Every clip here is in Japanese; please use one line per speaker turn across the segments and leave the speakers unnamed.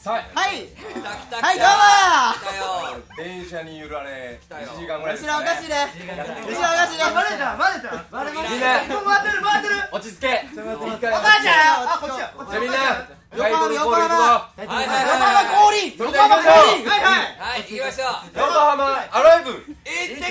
はい
はい
来た来た
はい、どうも
来たよ。
電車に揺られ
来たよ
1時間ぐらいです
後ろおかしいね後ろおかしいね
バレたバレたバレま
みんな
回ってる回ってる
落ち着け
お母ちゃんあこっちや
じゃあみんな
横浜
タイトルコールいくぞ
はいはいはい
横浜降臨
それでは行きましょう
はいはい
はい、行きましょう。
横浜アライブ
行って
行ってけ
け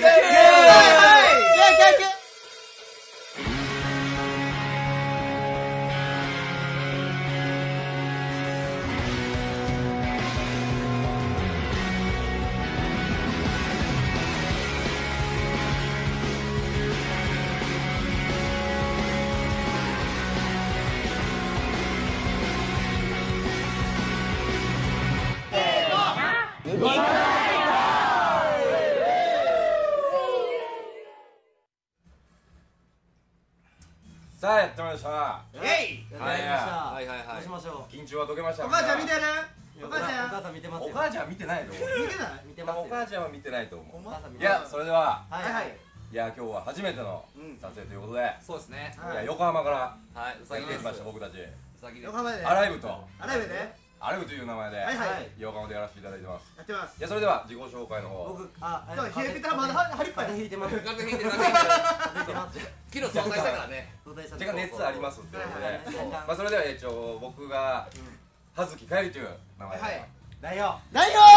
さあやってまいりました
えい
はい
はいはいはい。
どうしましょ
緊張は解けました
お母ちゃん見てる
う。
お母ちゃん
お母さん見てますよ。
お母ちゃん見てないと思う
見てない
見てますよ。
お母ちゃんは見てないと思う
お母さん見
い
てます
やそれでは
はいはい。
いや今日は初めての撮影ということで
そうですね。
いや横浜から
はい、うさぎです。
来てきました僕たち
うさぎです。
横浜で
アライブと
アライブで
アライブという名前で
はいはい
横浜でやらせていただいてます
やってます
いやそれでは自己紹介の方
僕
冷えピタまだ張りっぱい
風邪ひいてます。
風邪ひいてる、
風
風邪ひいてる。
邪ひいてます。
昨日総裁したからね。
相談した
若干熱ありますってこと
はい
で
はい
まあそれでは一応僕が葉月かえりという名前で
はい
代表。
代表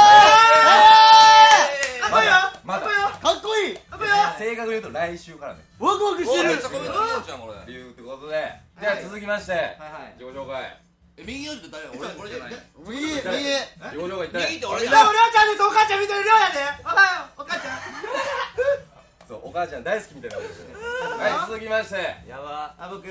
かっこいいよ
まだ
かっこいい
かっこいいよ
正確に言うと来週からね
ワクワクしてる
おめっちゃコメント見ようじゃん、これ。
理由ということででは続きまして
はいはい。
自己紹介
右よりって誰？俺じゃない。
右右
自己紹介言った
右って俺じ
じゃあ
ゃん。
お母ちゃんですお母ちゃん見てる量やでおはようお母ちゃん
そうお母ちゃん大好きみたいなことですねはい続きまして
やば。僕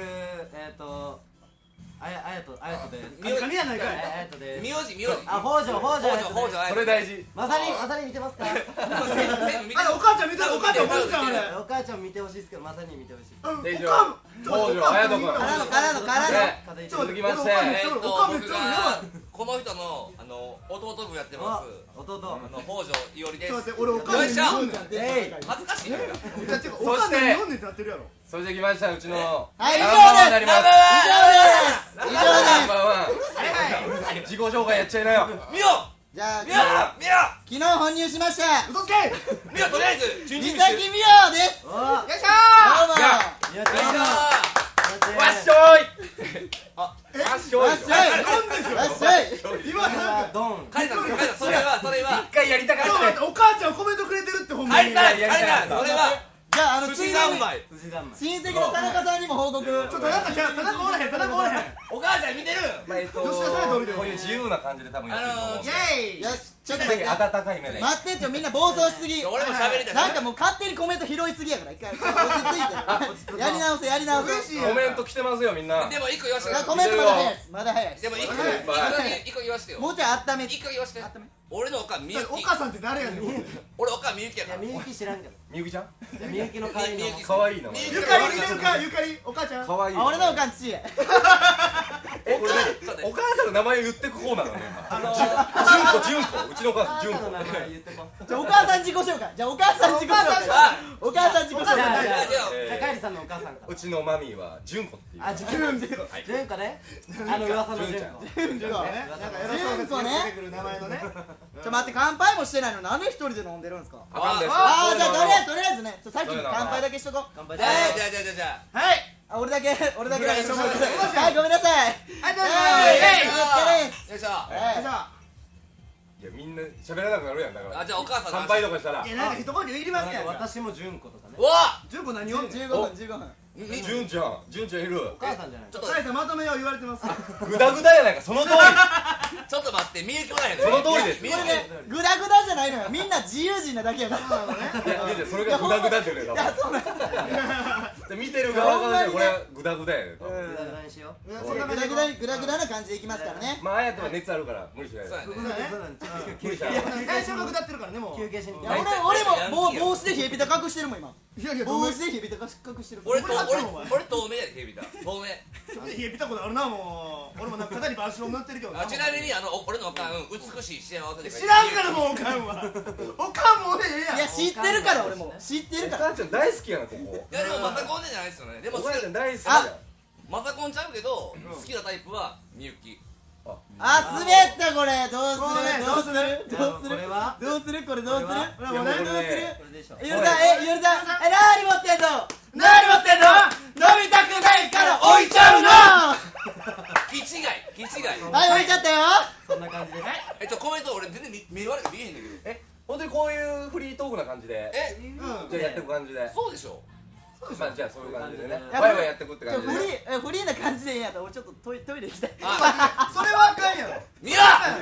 あやとです。
髪やないかい
あやとです。
名字。
あ北条
北条
それ大事
まさに見てますか？
全部見て
あお母ちゃん見てるお母ちゃん見てるじゃんあれ
お母ちゃん見てほしいですけどまさに見てほしい。
で以上
おかん
北条隼人君
から
で続きまして
僕がこの人の弟分やってます。
弟。
北条いおりです。
ちょっと待って俺お母ちゃんに読んで
えい。
恥ずかしいね。
お母ちゃんに読んでってなってるやろ
それできましたうちの
はい以
ナンバーワンになり
上
ます
です以上です
ナンバーワン自己紹介やっちゃいなよ
見よ
じゃあ
見よ見よ
昨日本入しました
嘘つけ
見よとりあえず準
三
備してる。
崎美桜です
お。
よいし
どうも
やって
よいしょ
わっしょいわっしょい
わっしょいわっしょい
今なんか
ドン。
カイさんそれは
一回やりたか
ちょっと待ってお母ちゃんコメントくれてるってほんまに
カイさんそれは
じゃあついでに
寿司三昧。
辻三昧。
親戚の田中さんにも報告
ちょっとなんかじゃあ田中おらへん田中おらへん
お母ちゃん見てる。
まあ
吉田さん通りで
こういう自由な感じで多分やってると思うん
イ
で
ェイ
よしちょっと
ぜひ
待って
温かい目で
待ってみんな暴走しすぎ
俺も喋りたい。
なんかもう勝手にコメント拾いすぎやから一回落ち着いてやり直せやり直せ
嬉しい
コメント来てますよみんな
でも一個言わしてよ。
コメントまだ早いですまだ早いです
でも一個言わしてよ。
もうちょい温めて
一個言わして。俺のおかんみゆき。
お母さんって誰やねん
俺おかんみゆきや
いや
から。
みゆき知らんけど。
みゆきちゃん
みゆきの代わりの。
みゆき
かわいい名前
みゆ
ゆかり見てるかゆかりお母ちゃん
かわいい
あ俺のおかん父へ
これねお母さんの名前言ってく方なのね今純子うちのお母さん純子
の名前言ってこ。
じゃあお母さん自己紹介じゃあお母さん自己紹介お母さん自己紹
じゃあ
介
じゃあ
えー
高入さんのお母さんか
うちのマミーは純子っていう
あ、純子ね。噂の純子。
純子ねなんかエロそうなやつ出てくる名前のね
待って乾杯もしてないのなんで一人で飲んでるんですか
あかんです
あーじゃあとりあえずねさっき乾杯だけしとこう
乾杯
じゃあ。
はい
あ俺だけ
ぐらいしょうがない
はいごめんなさい
はいどうぞ
よいしょ。
はい
いやみんな喋らなくなるやんだから
あ、じゃあお母さん。
乾杯とかしたら
いやなんか一言いりますやんか
私も純子とかね。
うわ。
純子何を
15分15分
純ちゃんいる
お母さんじゃない。
ちょっと
大さんまとめよう言われてます
グダグダやないかその通り
ちょっと待ってみゆきおらへん。
その通りです
みゆき
これねグダグダじゃないのよみんな自由人なだけやから
いやそれがグダグダって言うね
いやそうなん
で見てる側からしたらこれはグダグダやね
グダグダにしよう。
そんな
グダグダな感じでいきますからね
まああやとは熱あるから無理しないで
そうやね。
そうだね
休憩
最初が下ってるからねもう
休憩しに
いや俺も帽子で冷えピタ隠してるもん今
いやいや
帽子で冷えピタ隠してる
俺
これ
透明やで、ヘビだ。透明。
冷えピタことあるなもう俺もなんか肩にバシロン塗ってるけどな
ちなみに俺のおかん美しい幸せで。
知らんからもうおかんはおかんも俺ええやん
いや知ってるから俺も知ってる
お
から
母ちゃん大好きやなここ
いやでもマサコンじゃないですよね。でも
お母ちゃん大好き
あ
や
マサコンちゃうけど好きなタイプはみゆき。
あ、滑ったこれ。どうするどうするどうする
これは
どうするこれどうする
これは
どうする
これでしょ
ゆるさん、ゆるさん、何持ってんの何持ってんの飲みたくないから置いちゃうの
気違い
はい、置いちゃったよ。
そんな感じです
コメント俺全然見悪く見えへんだけど
本当にこういうフリートークな感じでじゃあやっていく感じで
そうでしょ
まあじゃあそういう感じでね
や
ワイワイやっていくって感じで
フリーな感じでいいんやったら俺ちょっとトイレ行きたい。
それはあかんやろ。
ミ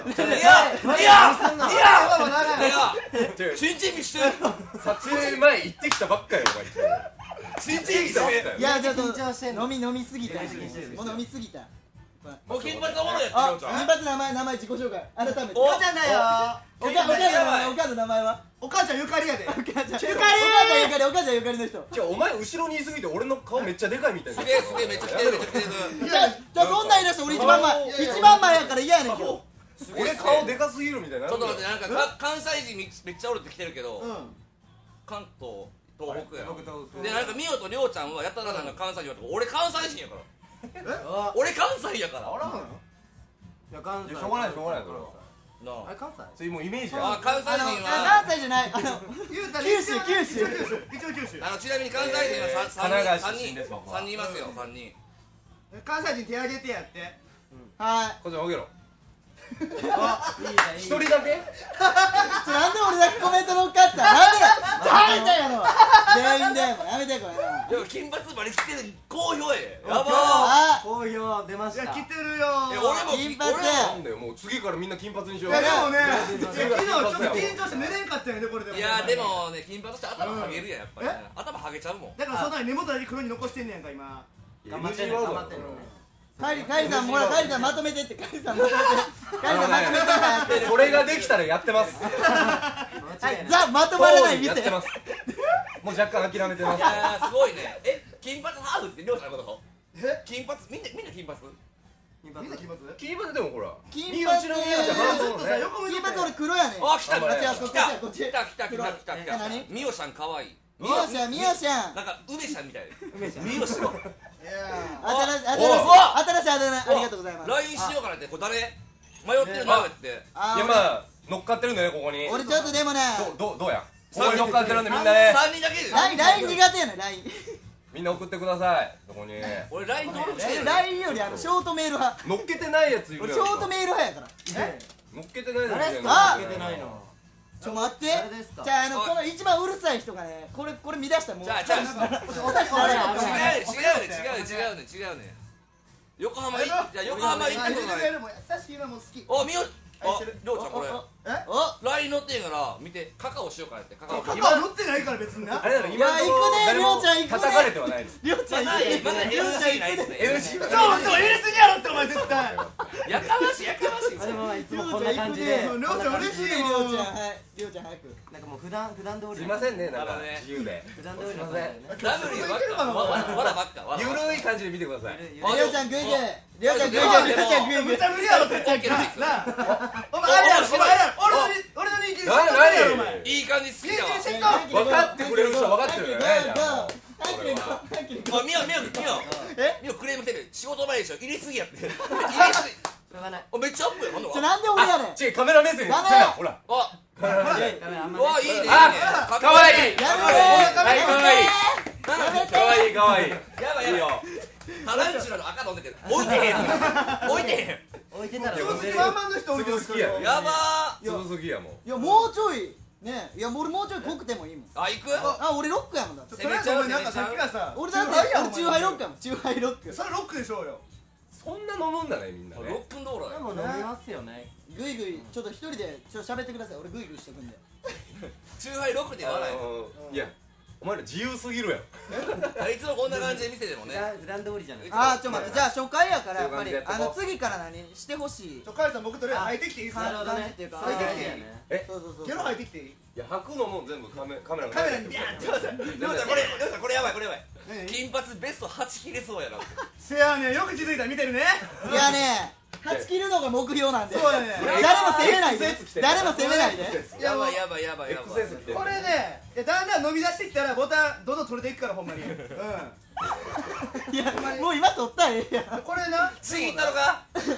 ヤチンチン見して
撮影前行ってきたばっかよお前
チンチン見して
いや、ちょっと
緊張してんの
飲みすぎた。もう飲みすぎた。
もう金髪おもろいやって
あ、
よちゃん
金髪名前自己紹介。改めて。
お
お母さんだよ。お母さんの名前は
お母ちゃんゆかりやで。
お母ちゃんゆかりの人。
じゃあお前後ろにいすぎて俺の顔めっちゃでかいみたいな
すげえめっちゃ来てる
じゃあそんなん言い出して俺一番前やから嫌やねんけど。
俺顔でかすぎるみたいな
ちょっと待ってなんか関西人めっちゃおるって来てるけど
うん。
関東東北や
僕と
でなんかミオとりょうちゃんはやたらなんか関西人やとか俺関西人やから
あ
俺関西やから
あらんの？
いや関西
しょうがないそれは
な
あれ関西
そういうもうイメージや
あ関西人は
関西じゃない。
言うたら
九州
一応九州。
ちなみに関西人は
神奈川
3
出身です僕は
人いますよ3人
関西人手挙げてやって。
はい。
こっちおげろ
いいじゃんいい
一人だけ
なんで俺だけコメント乗っかった。なんでや。じゃあやろ。全員でやめてこれ。
でも金髪まで来てる好評やばー
あ、
好評出ました
いや来てるよ。
俺も
金髪
なんだよもう次からみんな金髪にしよう
いやでもね、
次から
昨日ちょっと緊
金髪や
張して寝れんかったよねこれでも。
いやでもね金髪して頭ハゲるやんやっぱり
え
頭ハゲちゃうもん
だからそんなに根元だけ黒に残してんねやんか今。
頑張ってね頑張ってね
カイリさんほらカイリさんまとめてってカイリさんまとめてカイリさんまとめてやってる。
それができたらやってます
はいザまとまらない店。
やってますもう若干諦めてます
いやすごいね金髪ハーフってりょうちゃんのこと
え？
金髪みんな金髪
みんな金髪？
金髪でもほら
金
身内の宮じゃ
髪
半分ね
金髪俺黒やねん。
あ来た
あ
違うこっちやこっち。
来た
何
みおちゃんかわいい
みよしゃんみよしゃん。
なんか梅ちゃんみたい
梅ちゃん
みおしの
いや
新しいあだ名ありがとうございます。
LINE しようかなってこれ誰迷ってるなって
いやまあ乗っかってるんだよねここに
俺ちょっとでもね
どうやここに乗っかってるんでみんなね
3人だけで
LINE 苦手やねん LINE。
みんな送ってくださいそこに
俺 LINE 登録してる
LINE よりショートメール派。
乗っけてないやついる
俺
やん
ショートメール派やから。
乗っけてないやついるやん
あ
つけてないの
ちょ待って。
誰ですか
じゃあこの一番うるさい人がねこれ乱したらもう
じゃあ
お察しならない
違うね横浜じゃあ横浜行ったことない
もう優しいなもう好き。
おみおありょうちゃんこれ
お
LINE 乗ってんから見てカカオしようかなってカカオ
肩は乗ってないから別にな。
あれだろ今のところ
いや
誰も
行くねりょうちゃん行くね
叩かれてはないです
りょうちゃん
まだ NG ないですね
NG
ちょ入れすぎやろってお前絶対。
やかましい
あでもいつもこんな感じで
りょうちゃん嬉しい
り
よ。
ょうちゃんはいりょうちゃん早く。
なんかもう普段通り
すいませんねなんか
まだね
自由で
普段通りの感じでね
ダブルばっかわらばっかわら
ゆるい感じで見てください
りょうちゃんグイグイりょうちゃんグイグイりょうちゃんグイグイ
めっちゃ無理やろって。なあ。お前あれやろお前あれやろ俺の人気
何
やろお前。
いい感じ好きだわ
人気知っと。
分かってくれる人は分かってるよねじゃあ
あみおクレーム来てる仕事前でしょ入れすぎやって入れすぎ
しょうがない
めっちゃアップやなんだ
なんで俺やねん。
違うカメラ目線に
ダメ
せなほら
あ
ダメあんま
わいいねいいね
あかわいい
や
はいかわいい
めて
かわいいかわいい
やばいやばい
いいよ
タランチュラの赤飲んでけど置いてへん置いてへ
置いてたら
つぶ
忘れる
すきワンマンの人おるけど
つぶすきや
んやばー
つぶすぎやもん
いやもうちょいねいや俺もうちょい濃くてもいいもん。
あ行く
あ俺ロックやもんだって。
とりあえずお前なんかさっきからさ
俺だって俺チューハイロックやもんチューハイロック。
それロックでしょうよ。
そんな飲むんだねみんなね
6分道路や
でも飲みますよね
グイグイちょっと一人でちょっと喋ってください俺グイグイしとくんで。
チューハイ6で言わない
いやお前ら自由すぎるやん
いつもこんな感じで店でもね
普段通りじゃない
あーちょっと待ってじゃあ初回やからやっぱり
そういう感じでやってこう
次から何してほしい
カエルさん僕とりあえず入ってきていいですか。
なるほどね
感じっていうか
入ってきていい
ね
そうそうそう
ゲロ入ってきていい。
いや履くのも全部カメラ
カメラにビャーって。
りょうさんこれやばいこれやばい
何
金髪ベスト8切れそうやな
せやねんよく気づいたら見てるね。
いやね8切るのが目標なんで
そうやね
誰も責めないで
XS 着てる
誰も責めないで。
やばいやばいやばいやばい
XS 着てる
これねだんだん伸び出してきたらボタンどんどん取れていくからほんまに。
いやもう今取ったらええやん。
これな
次行ったのか
じゃあ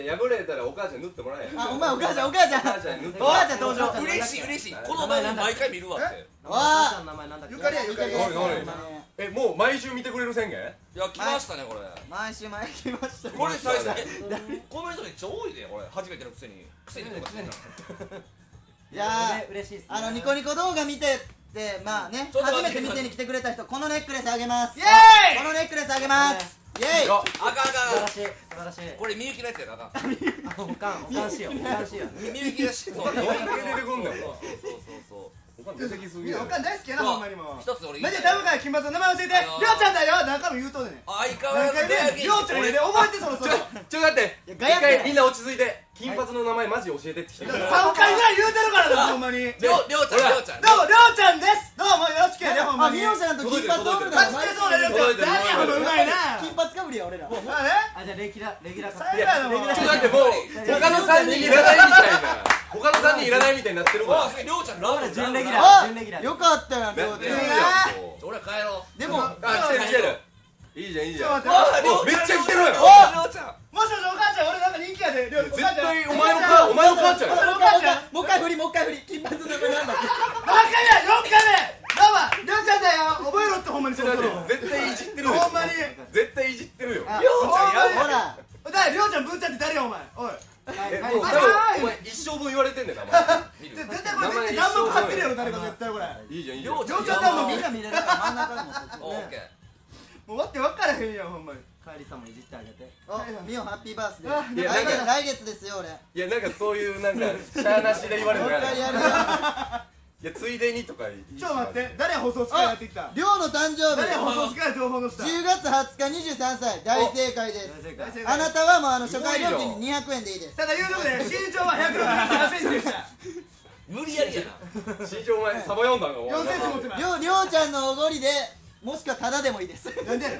ゃ破れたらお母ちゃん塗ってもらえ。
あ、お前お母ちゃん
お母ちゃん塗ってもらえ。
登場。
嬉しい嬉しい。この番組毎回見るわって。
わ
名前なんだっけ。
ゆかりやゆかりや。
もう毎週見てくれる宣言？
いや来ましたねこれ。
毎週来ました。
これ最初この人めっちゃ多いでこれ初めてのくせにとかしてんの。
いや
嬉しいっす。
ニコニコ動画見てってまあね初めて店に来てくれた人このネックレスあげます。
イエーイ。
このネックレスあげます。イエーイ。
あかんあかん。
素晴らしい。
これみゆきのやつやなあかん。
保管しよう。保管しよう。
みゆきがしそう。
どんだけ出てくんねん。
そう。
おかん出てきすぎや。
おかん大好きやなほんまにもう。
一つ俺
マジでダメか金髪の名前教えて。りょうちゃんだよ。何回も言うとんねん。
相変わらず
りょうちゃんやで覚えてそろそろ。
ちょ待って。一回みんな落ち着いて。金髪の名前マジ教えてってきて。
3回ぐらい言うてるからなほんまに。
りょうちゃん。
どうもりょうちゃんです。どうもよろしくやでほんま
あ、
に。
みおちゃんと金髪おる
マジでそうだよ。誰やほんまうまいな。
金髪かぶりや俺ら。
あれ？
あ、じゃあレギュラー
最後やなもう。
ちょっと待ってもう他の3人いらないみたいな。他の3人いらないみたいになってるから。
りょうちゃんラブ
準レギュラ
あ
ー。
よかったやん、りょうちゃん。
俺ら帰ろう。
でも、
来てる。いいじゃんいいじゃん。
ちょっと待って。
めっちゃ来てるやん。
りょうちゃん。
もしもしお母ちゃん俺なんか人気やで。
絶対お前の母ちゃんや。
もう一回振り、金髪の名前なんだっけ。
何回目4回目。どうもりょうちゃんだよ。覚えろってほんまにそろそろ。
絶対いじってるよ。
ほんまに。
絶対いじってるよ。
りょうちゃんや
ほら。
だりょうちゃんブーちゃんって誰やお前。おい。
もう多分お前一生分言われてんねん名前。
絶対これ絶対何度も買ってるやろ誰か絶対これ。
いいじゃんいいじゃん。
りょう
りょうちゃんだもん
みんな見れるから真ん中でも
オッケー。
もう待って分からへんやんほんまに。
カエリさんもいじってあげて。
みおハッピーバースデ
いやなん
ー。
か
来月ですよ俺。
いやなんかそういうなんかしゃーなしで言われるのや
もう一回やるよ。
いやついでにとか言い。
ちょっと待って誰放送使いやってきた。
りょうの誕生日。
誰放送使い情報の人。
10月20日23歳大正解です。
大正解。
あなたはもう初回料金に200円でいいです。
ただ言うとこで身長は163センチでした。
無理やりやな。
身長お前サバ読んだの。
4センチ持ってます。
りょうちゃんのおごりでもしくはタダでもいいです。
なんでやねん。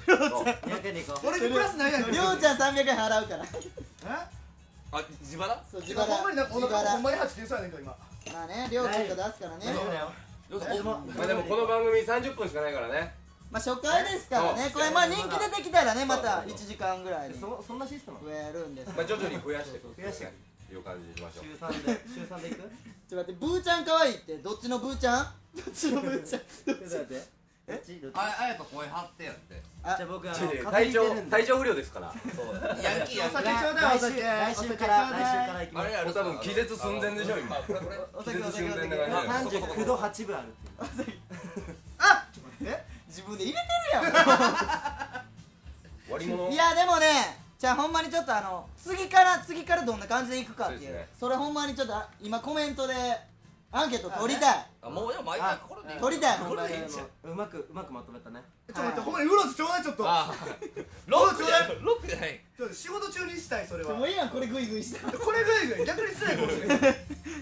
200円でいこう。
俺にプラスないやん。
りょうちゃん300円払うから。
あ自腹？
そう自
今ほんまにお腹ほん
腹。
まに8点そうやねんか今。
まあね、りょうちゃんが出すからね。
まあでもこの番組30分しかないからね。
まあ初回ですからね。これまあ人気出てきたらねまた1時間ぐらいに増
そんなシステム？
えるんです。
まあ徐々に増やして
増やして
いう感じにしましょう。
週3でいく？
ちょっと待って、ブーちゃん可愛いってどっちのブーちゃん？どっちのブーちゃん？
どっち？
あやと声張ってやって。
じゃあ僕
体調不良ですから。
ヤンキーやん。
お酒ちょうだいお酒。
来週から行きます。
あれやろ
多分気絶寸前でしょ今。
お
気
酒お酒お
絶寸前
酒。
な感じ。
39度8分あるっていう。
あ
自分で入れてるや
割り物。
ん。いやでもね、じゃあほんまにちょっと次からどんな感じでいくかっていう。
そうですね
それほんまにちょっと今コメントでアンケート取りたい。
あもうでも毎回これでいい。
取りたい
これでいいんじゃん。
うまくまとめたね。
ちょっと待ってほんまにウロスちょうだいちょっと。
あロックじゃない。ロックじゃない。
ちょっと仕事中にしたいそれは。
もういいやんこれグイグイした。いや
これぐいぐい逆に失礼かもしれない。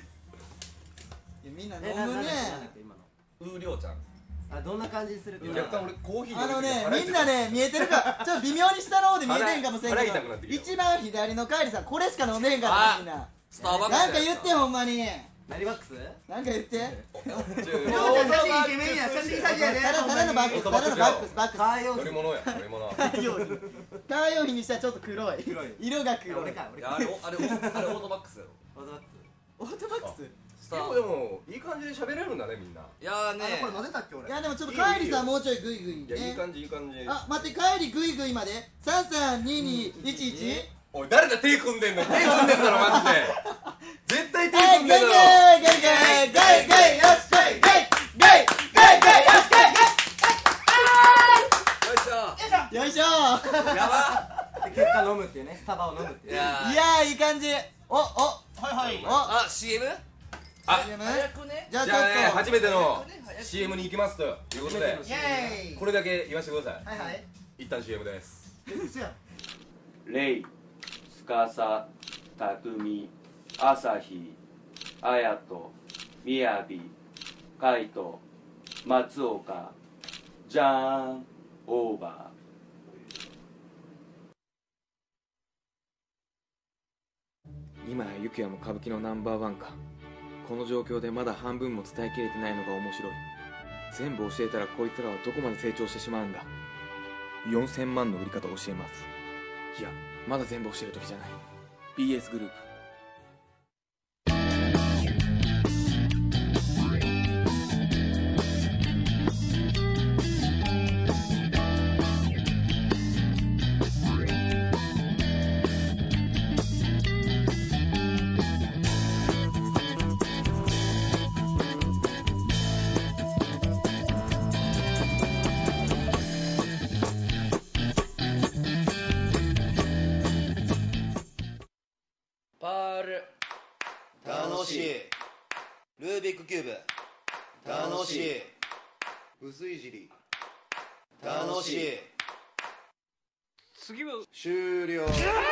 みんな飲
なんだっ
むね。
け今の。
うーりょうちゃん。
あ、どんな感じにする？
若干俺コーヒー
みんなね見えてるかちょっと微妙に下の方で見えてんかもしれんけ
腹痛くなって
ど、
きた
一番左のカエリさんこれしか飲んでへんからみんな。
スターバックス。
なんか言ってほんまに。
何バックス？
なんか言って。
りょうちゃん写真イケメンや写真詐欺やで。
ただのバックス、ただのバックス、バックス。
乗り物や乗り物。
カー用品にしたらちょっと黒い。色が黒い。
俺か。
あれオートバックスやろ。
オートバックス。
スター。
でもいい感じで喋れるんだねみんな。
いやね。
これ混ぜたっけ俺。
いやでもちょっとカエリさんもうちょいグイグイ
いやいい
ね。
感じいい感じ。
あ、待ってカエリグイグイまで。332211。
おい誰だ手組んでんの。手組んでんだろマジで。絶対手
はい、
組んでんだろ。
ゲイゲイゲイゲイゲイよっしゃいゲイゲイゲイゲイよっしゃい
よいしょ。
よいしょ。
やば。
結果飲むっていうね。スタバを飲むっていう。
いや
いやーいい感じ。お
はいはい。
あ CM？
あ
CM？
早くね。
じゃあち
じゃあね
ょっ
初めての CM に行きますということで
イエーイ。
これだけ言わせてください。
はいはい。
一旦 CM です。
嘘や。
レイ、スカサ、タクミ、アサヒ、アヤト、ミヤビ、カイト、松岡、ジャーン、オーバー。
今やユキヤも歌舞伎のナンバーワンか。この状況でまだ半分も伝えきれてないのが面白い。全部教えたらこいつらはどこまで成長してしまうんだ。4000万の売り方を教えます。いや、まだ全部教える時じゃない。 BS グループ。
パール
楽しい。ルービックキューブ楽しい。薄い尻楽しい。
次は
終了。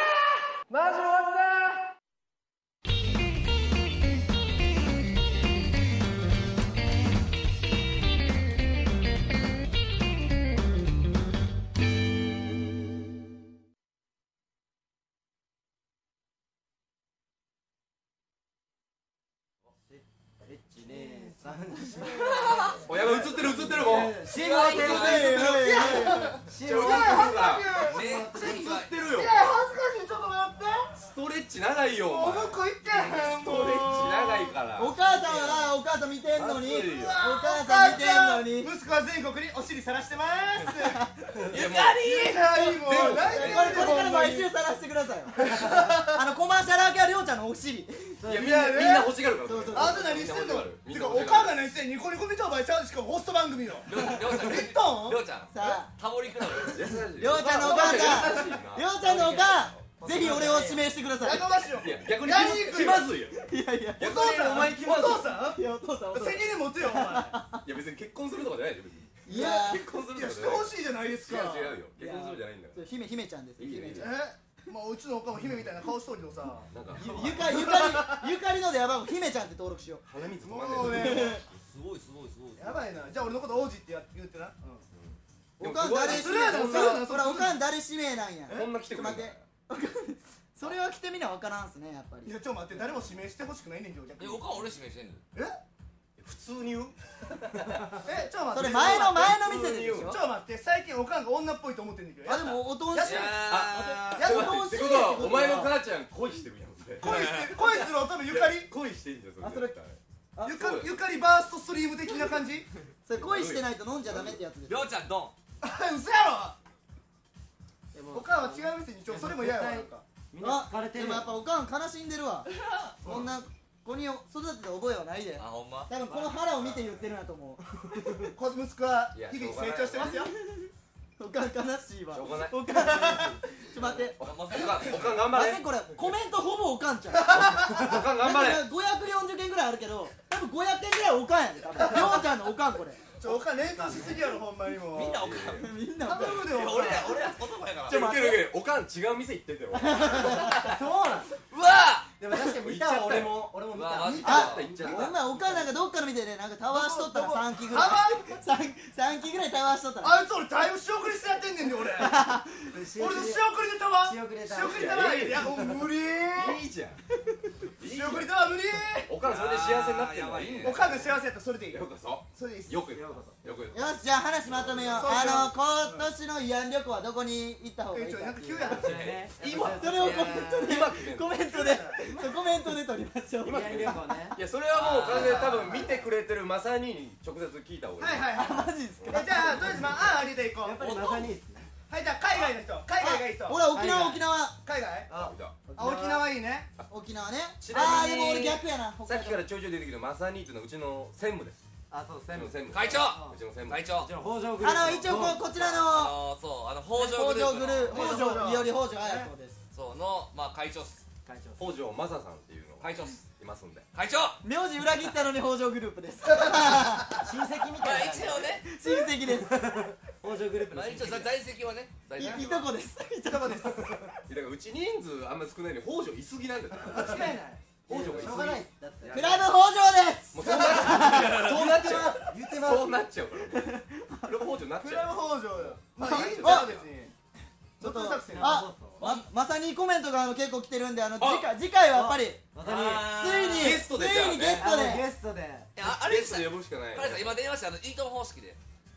おやばい、映ってるもう
シーンが映ってるシーンが
めっちゃいいわ
映ってるよ。
ちょっと待って
ストレッチ長いよお前。
行ってへん
ストレッチ長いから。
お母さんはお母さん見てんのに
熱いよ
お母さん見てんのに
息子は全国にお尻さらしてます。
ゆかり
これから毎週さらしてくださいよコマーシャル明けはりょうちゃんのお尻
いやみんな欲しがるから。
そうそう
あんた何してんの？てかおかんが何してん？ニコニコ見たお前ちゃうしかもホスト番組の。
りょうちゃん
言ったん？
りょうちゃん
さあ
タモリクラブ
優しい。
りょうちゃんのお母さんりょうちゃんのおかんぜひ俺を指名してください
やかましいよ。
いや逆に
やりにくい
気まずいよ。
いやいや
お父さん、
お前気まずい。
お父さん
いやお父さんお父さん
責任持てよお前。
いや別に結婚するとかじゃないで別に。
いや
結婚する
いやして
とかじゃない。
ほしいじゃないですか。
違うよ。結婚するじゃないんだから。
姫ちゃんですよ姫ちゃん
まあうちのおかんも姫みたいな顔しとるけどさ。
なんか
ゆかりの電話番号姫ちゃんって登録しよう
鼻水止ま
もう
んねえ。
ね、
すごいすごいすごい
やばいな。じゃあ俺のこと王子って言ってな。
おかん誰指名
それは
ほらおかん誰指名なんや
こんな来てくれ
待
る
ってそれは来てみな分からんっすねやっぱり
いやちょ待って誰も指名してほしくないねんけど逆に。
おかん俺指名してんの
普通に言う。
ちょ待って。
それ前の店ででしょ
ちょ待って最近おかんが女っぽいと思ってんねんけど。
あでもおとんし
や
やおとんし
ってことはお前の母ちゃん恋してるやん。
恋する乙女ゆかり。
恋してんじゃん
あそれ
ゆかりバーストストリーム的な感じ。
それ恋してないと飲んじゃダメってやつです
りょうちゃんドン
嘘やろ。おかんは違う店にそれも嫌やわなんか。
みんな疲れてる
でもやっぱおかん悲しんでるわこんな子に育てた覚えはないで
あほんま
多分この腹を見て言ってるんやと思う
この息子は日々成長してますよ。
おかん悲しいわ
しょうがない
おかんちょっと待って
おかん頑張れ。
待ってこれコメントほぼおかんちゃん
おかん頑張れ。
540件ぐらいあるけど多分500件ぐらいおかんやで多分りょうちゃんのおかんこれ
おかん連投しすぎやろほんまにもう。
みんなおかん
みんなおかん
頼むでよ。
俺ら男やから
ちょ待って
ウケるおかん違う店行っててよ。
そうなん
うわ
でも確かに見たわ俺も見た
マジ
あ
行っちゃっ
お前おかんなんかどっかの店でなんかタワーしとったら3期ぐらい
た
3期ぐらいタワーしとったら
あいつ俺だいぶ仕送りしてやってんねんで俺。俺の仕送りでたわ。
仕送りでた
仕送りたわ。いやもう無理。
いいじゃん。
仕送りたわ無理。
おかんそれで幸せになってるのはいいんだよ。
おかんが幸せやったらそれでいいよ。
よくそ
それでいいっす。
よくよく
よしじゃあ話まとめよう
そうしよう
今年の慰安旅行はどこに行った方がいいか
なんか急やな。
それをコメントで
今決めんの
コメントでコメントで取りましょう
今旅行ね
いやそれはもう完全に多分見てくれてるマサ兄に直接聞いた方がいい。
はいはいはい。
マジですか
じゃあとりあえずまあありでいこう。
やっぱりまさにいいっすね
はいじゃあ海外の人海外がいい人。
ほら沖縄
海
沖縄
海外。
あいた
あ沖縄いいね。
沖縄ね
ちなみに
でも俺逆やな
さっきからちょいちょい出てきてるマサ兄っていうのはうちの専務です。
あそう専務
専務
会長
うちの専務
会長
じゃあ北条グループ
一応こちらの
そう北条
北条グループ
北条
北条いおり北条綾子です
そうのまあ会長っす
会長
北条マサさんっていうのが
会長っす
いますんで。
会長
名字裏切ったのに北条グループです
親戚み
まあ
たいな
一応ね
親戚です
北条グループの
まあ一応在籍はね在籍
いとこですいとこです
だからうち人数あんま少ないのに北条いすぎなんだよ。
間違いない。
北条がいすぎ。
しょうがないだって
クラブ北条です
もうそうなっちゃう。
言ってます
そうなっちゃうから。クラブ北条になっ
クラブ
ちゃう。
北条よ。まあいいんじゃん別に。
ちょっと
作戦。
まさにコメントが結構来てるんで次回はやっぱり
まさに
ついに
ゲストでじゃあね
ゲストで
ゲストで
あれ
ゲストで呼ぶしかない。
彼さん今電話していいとも方式で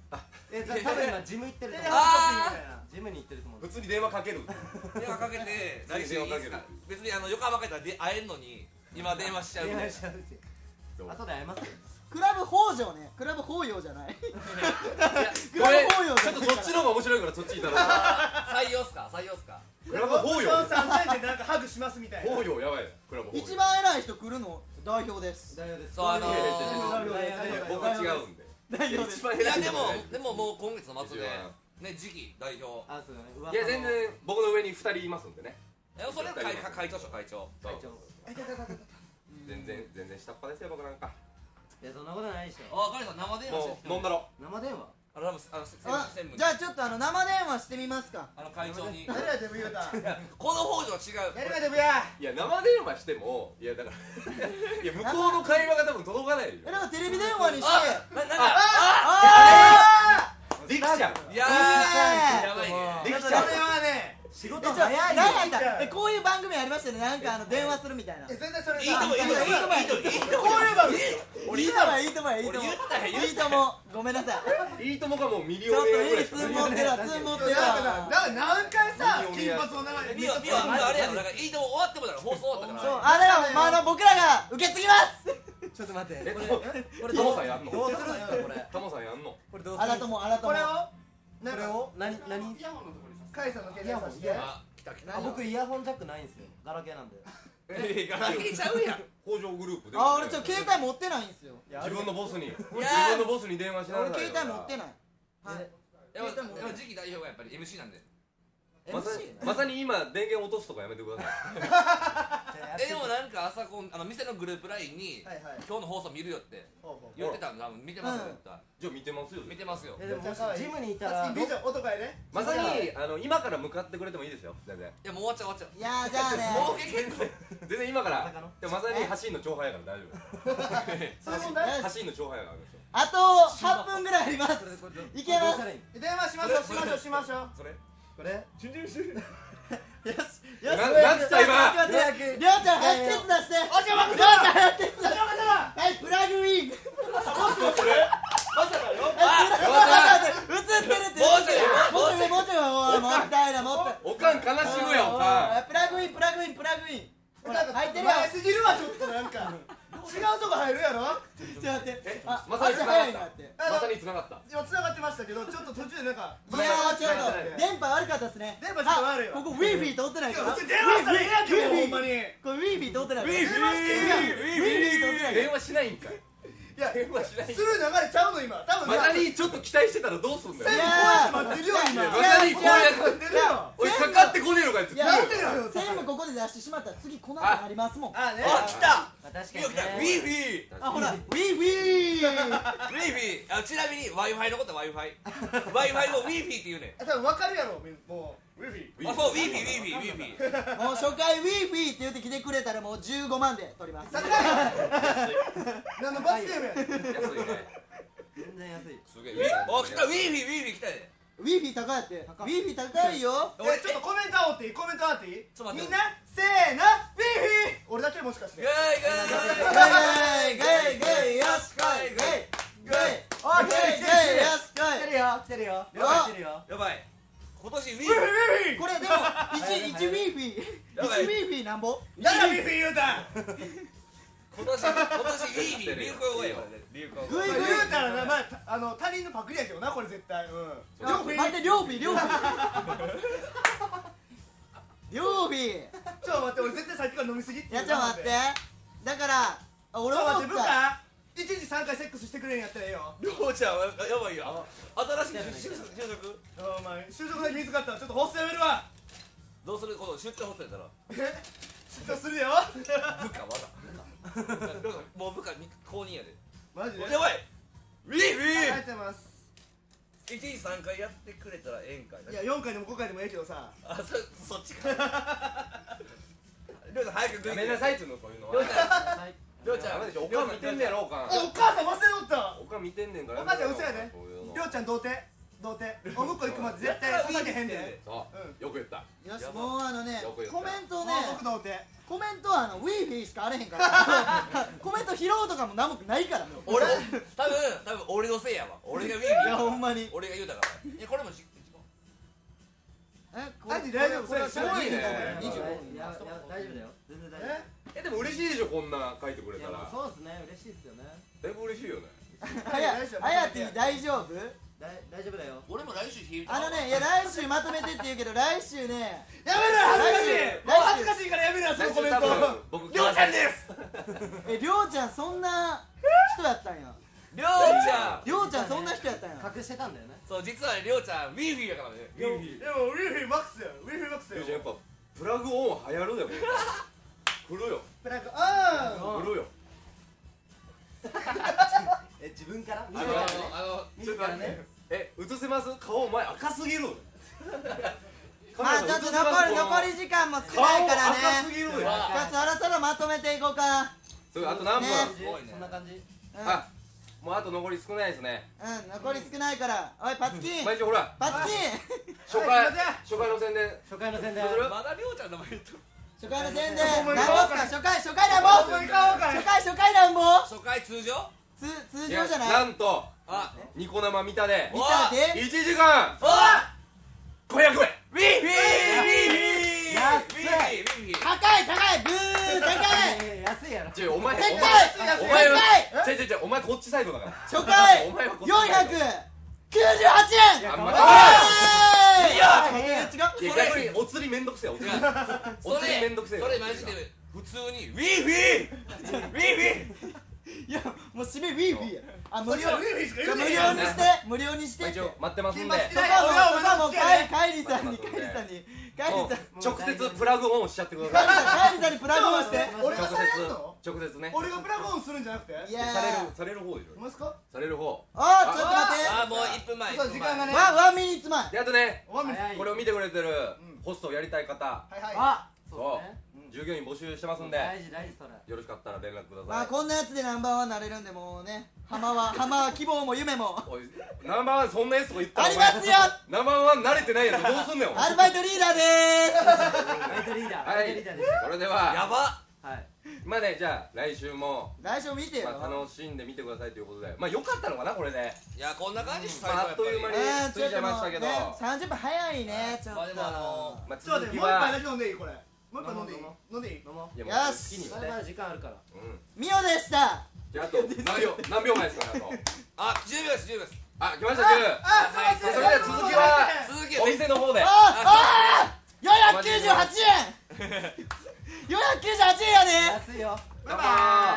多分今ジム行ってると思う。ジムに行ってると思う。
普通に電話かける。
電話かけて来週いいですか。別に横浜帰ったら会えんのに今電話しちゃうみたいな。
後で会えます。
クラブ北条ね、クラブ北陽じゃない。ク
これ
ラブ北陽
ちょっとそっちの方が面白いからそっちいたら。
採用っすか採用っすか。
クラブ法要。
3000円でなんかハグしますみたいな。
法要やばい。クラブ法要。
一番偉い人来るの代表です。
そう
僕は違うんで。
代表です。
いやでももう今月の末でね次期代表。
あ、そうだね。
いや全然僕の上に2人いますんでね。
それ会長会長。
全然下っ端ですよ僕なんか。
いやそんなことないでしょ。
あ、カリさん生電話して。
もう飲んだろ。
生電話。
専務
じゃあちょっと生電話してみますか。
会長に。
やるやでも言うた。
この北条違う。
やるやでもや。
いや生電話してもいやだからいや向こうの会話が多分届かないよ。
なんかテレビ電話にして。
できちゃう。
いやーやばいね。
できちゃう。
それはね。
仕事早いよ。
なんかこういう番組ありましたね。なんか電話するみたいな。
絶対それ。
いいともいいともいいともいいとも。
こういう番組。
いいともいいともいいともいいとも。ごめんなさい。
いいともがもうミリ
ちょっ
オネアぐらい
といいツン持ってるわツン持ってるわ。
何回さ金髪の流れ
見よあれやろ。だからいいとも終わってもだから放送終わったから。
そうあれは僕らが受け継ぎます。
ちょっと待って。
これタモさんやんの？
どうするんすかこれ。
タモさんやんの？
これどうする？
あらともあらとも。
これを
これを何？
カイさんの携帯さして
僕イヤホンジャックないんですよ。ガラケーなんで。
ガラケーちゃうやん。
北条グループで。
あ、俺携帯持ってないんですよ。
自分のボスに電話しな
俺
さいよ。
携帯持ってない。はい。
やっぱ次期代表がやっぱり MC なんで。
まさに今電源落とすとかやめてください。
でもなんか朝店のグループ LINE に今日の放送見るよって言ってたんで見てますよ。
じゃあ見てますよ。
見てますよ。
でもジムにいたら
美女男やね。
まさに今から向かってくれてもいいですよ。全然。
いやもう終わっちゃう。
いやじゃあね。
もう経験です。
全然今からでもまさに発信の長輩やから大丈夫。
そういう問題。
発信の長輩があるんですよ。
あと8分ぐらいあります。いけます。
電話しましょうしましょう。
それ
これ。
よし
なんつった今。
りょうちゃん早くケツ出して。りょうちゃん早くケツ出して。はいプラグイン。
まさかよ。
映ってるって。もうちょいもったいなもったい。
おかん悲しむやんおかん。
プラグイン。ほら入ってるよ。
前すぎるわちょっとなんか。違うとこ入るやろ。
ちょっと待って。
まさに繋がった。まさに繋がった。
今繋がってましたけどちょっと途中でなんか。
いやちょっと電波悪かったですね。
電波ちょっと悪いわ。
ここ Wi-Fi 通ってないから。
電話したらええやんけほんまに。
これ Wi-Fi 通ってないから。
Wi-Fi
通ってない。
電話しないんかい。
いやする流れちゃうの今。多分
まさにちょっと期待してたらどうすんだよ。
全部こうやって待ってるよ今。
まさにこうやって
待ってるよ。
おいかかってこねえのかよ。
なんでよ。
全部ここで出してしまったら次この後ありますもん。
あね。
あ来た。
確かにね。
Wi-Fi。
あほら Wi-Fi。
ちなみに Wi-Fi のことは Wi-Fi。Wi-Fi を Wi-Fi って言うね。
多分わかるやろもう。
あそう Wi-Fi。
もう初回 Wi-Fi って言って来てくれたらもう15万で取ります。
高い。何の罰ゲームや。
安いね。
全然安い。
すげえ。あ来た Wi-Fi 来たで。
Wi-Fi 高いって。Wi-Fi 高いよ。
ちょっとコメントあおっていい？コメントあっていい？
ちょっと待って
みんなせーの Wi-Fi。俺だけもしかして。
ガイ
ゲイよし来いゲイオッケーゲイよし来い。
来てるよ。
やばい。今年 Wi-Fi。
これでも1 Wi-Fi なんぼ？
誰が Wi-Fi 言うた？
今年 Wi-Fi 流行語やわ。流行語。
言うたらなまあ他人のパクリやけどなこれ絶対。
待って両日。ちょっ
と待って俺絶対さっきから飲みすぎって。
ちょっと待ってだから俺
ちょっと待って
思った
1日3回セックスしてくれんやったらええよ。
りょうちゃんやばいよ。新しい就職。
お前就職だけ見つかったらちょっとホストやめるわ。
どうすること出張ホストやったら。
出張するよ。
部下もう部下公認やで。
マジで。
やばい。Wi-Fi。
入ってます。
1日3回やってくれたらええんかい。
いや4回でも5回でもええけどさ。
あそっちか。りょうちゃん早く
やめなさいっつうのそういうのは。
りょうちゃん
おかん見てんねやろおかん。
お母さん忘れとった。
おかん見てんねんから。
お母ちゃん嘘やね。りょうちゃん童貞。 童貞お向こう行くまで絶対捧げへんで。
そうよく言った。
よし、もう
よく言った
コメントね、
僕童貞。
コメントはウィーフィーしかあれへんからコメント拾うとかも何もないから。
俺多分俺のせいやわ。俺がウィー
いやほんまに
俺が言うたから。いやこれも
これ
大丈夫。
これは
すごいね。
大丈夫だよ。全然大丈夫。
でも嬉しいでしょ、こんな書いてくれたら。
そうですね、嬉しいですよね。
だいぶ嬉しいよね。
あやてぃ大丈夫？
大丈夫だよ。
俺も来週冷えた。
いや来週まとめてって言うけど来週ね、
やめろ恥ずかしいからやめろそのコメント。
僕
りょうちゃんです。
りょうちゃんそんな人やったんや。
りょうちゃん
そんな人やったんや。
隠してたんだよね。
そう実はりょうちゃんウィーフィーやからね。
でもウィーフィーマックスよ。ウィーフィーマックスよ。
やっぱプラグオン流行るでも。来るよ。
プラグ
来るよ。
自分から
ちょっと待って。映せます？顔お前赤すぎる。
まあちょっと残り時間も少ないからね。
赤すぎるよ。
じゃあそろそろまとめていこうか。
あと何分？
そんな感じ。
あ、もうあと残り少ないですね。
残り少ないから。おいパツキン、
まあ一応ほら
パツキン、
初回の宣伝。
初回の宣伝。
まだりょうちゃんの名前言っとる。
初回の宣伝なんぼっすか？初回なんぼ？初回なんぼ？
初回通常？
通常じゃない？
なんとニコ生見たで
見たで
1時間500円。
ウィーフィー
高いブー高い。
安いやろ。
お前お前こっちサイドだから。
初回498円。
あんま逆にお釣りめんどくせえ。お釣りめんどくせえ。
それマジで普通にウィーフィー
いやもう締めウィーフィーや。無料にして
一応待ってますんで。
そこはもうカイリさんに
直接プラグオンしちゃってください。
カイリさんにプラグオンして。
俺がされるの？
直接ね。
俺がプラグオンするんじゃなくて？
いや
される方でしょ。
ますか？
される方。
ちょっと待って。
もう1分前。
そう時間がね。
ワンミニッツ前。
であとね、
早い。
これを見てくれてるホストをやりたい方、
はいはい。
そう従業員募集してますんで、
大事それ。
よろしかったら連絡くだ
まあ
さい。
こんなやつでナンバーワンになれるんで、もうね、浜は希望も夢も
おい、ナンバーワンそんなやつとか言ったら
ありますよ。
ナンバーワン慣れてないやつどうすんねん。
アルバイトリーダーで
バイトリーダー。
はい、それでは
やば。
まあね、じゃあ来週も
ー。来週見てよ。
楽しんで見てくださいということで、まあ良かったのかなこれで。
いやこんな感じです。
あっという間に過ぎちゃいましたけど、
30分早いね。ちょっと
でも
まあ
ちょっと待って、もう一杯だけ飲んでいいこれ。もう一杯飲んでいい？飲んでいい？
よ
し
し、
まだ時間あるから。
ミオでした。
じゃああと何秒前ですかね。あと
10秒です10秒です。
あ、来ました9。それでは続きはお店の方で。
498円498円やね。
安いよ。
バイバ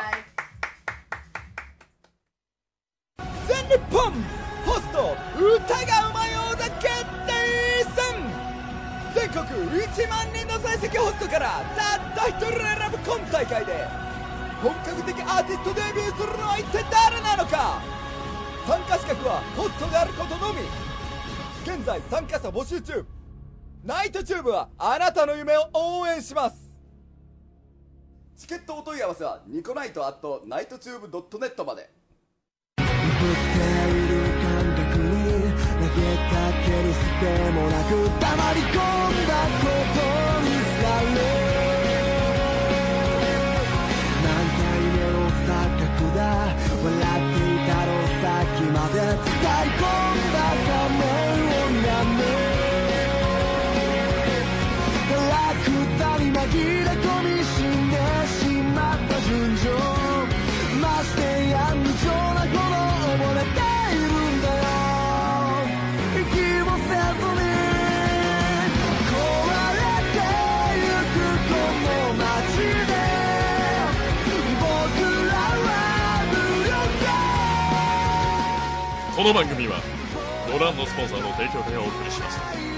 ーイ。
全日本ホスト歌がうまい王座決定戦。全国1万人の在籍ホストからたった一人選ぶ今大会で本格的アーティストデビューするのは一体誰なのか。参加資格はホストであることのみ。現在参加者募集中。ナイトチューブはあなたの夢を応援します。
チケットお問い合わせはニコナイト@nighttube.net まで。
振っている感覚に投げかけるすでもなく黙り込んだことに疲れ。何回目の錯覚だ。笑っていたのさっきまで伝え込んだ仮面をやめ。ラクダに紛れ込み死んでしまった純情。ましてや無情なほど溺れているんだよ。息もせずに壊れてゆくこの街で僕らは無力。
この番組はドランのスポンサーの提供でお送りしました。